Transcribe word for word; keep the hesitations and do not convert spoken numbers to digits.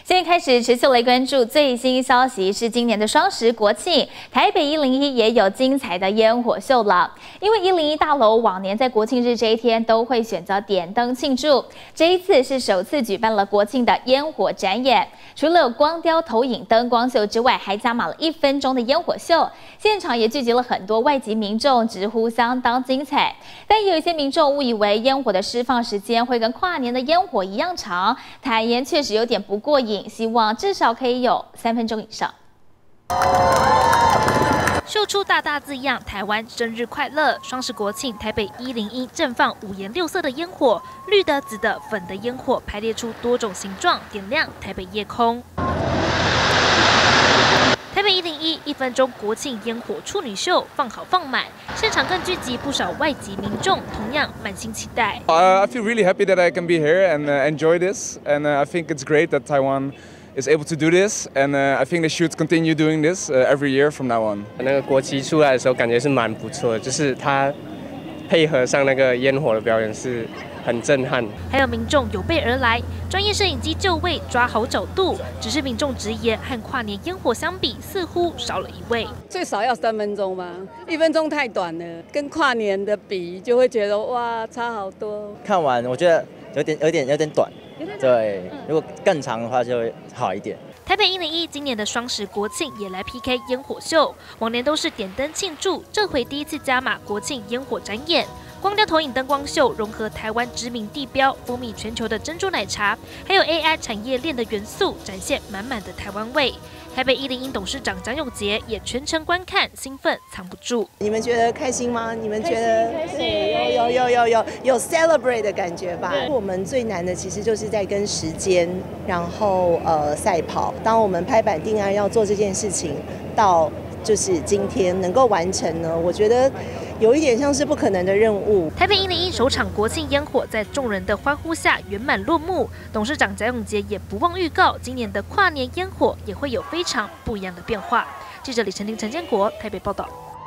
现在开始持续来关注最新消息，是今年的双十国庆，台北一零一也有精彩的烟火秀了。因为一零一大楼往年在国庆日这一天都会选择点灯庆祝，这一次是首次举办了国庆的烟火展演。除了有光雕投影灯光秀之外，还加码了一分钟的烟火秀，现场也聚集了很多外籍民众，直呼相当精彩。但也有一些民众误以为烟火的释放时间会跟跨年的烟火一样长，坦言确实有点不过瘾。 希望至少可以有三分钟以上。 秀出大大字样“台湾生日快乐”。双十国庆，台北一零一绽放五颜六色的烟火，绿的、紫的、粉的烟火排列出多种形状，点亮台北夜空。台北一零一一分钟国庆烟火处女秀放好放满，现场更聚集不少外籍民众，同样满心期待。 Uh, I feel really happy that I can be here and uh, enjoy this, and uh, I think it's great that Taiwan is able to do this, and uh, I think they should continue doing this uh, every year from now on. 那个国旗出来的时候，感觉是蛮不错的，就是它配合上那个烟火的表演是。 很震撼， 还有民众有备而来，专业摄影机就位，抓好角度。只是民众直言，和跨年烟火相比，似乎少了一位。 最少要三分钟吧，一分钟太短了。跟跨年的比，就会觉得哇，差好多。 看完我觉得有点、有点、有点短，对，如果更长的话就会好一点。 台北一零一今年的双十国庆也来 P K 烟火秀，往年都是点灯庆祝，这回第一次加码国庆烟火展演。 光雕投影灯光秀融合台湾知名地标、风靡全球的珍珠奶茶，还有 A I 产业链的元素，展现满满的台湾味。台北一零一董事长蒋永杰也全程观看，兴奋藏不住。 你们觉得开心吗？你们觉得对，有有有有有有 celebrate 的感觉吧？我们最难的其实就是在跟时间，然后呃赛跑。当我们拍板定案要做这件事情，到就是今天能够完成呢，我觉得。 有一点像是不可能的任务。 台北一零一首场国庆烟火在众人的欢呼下圆满落幕。董事长蒋永杰也不忘预告，今年的跨年烟火也会有非常不一样的变化。记者李晨婷、陈建国台北报道。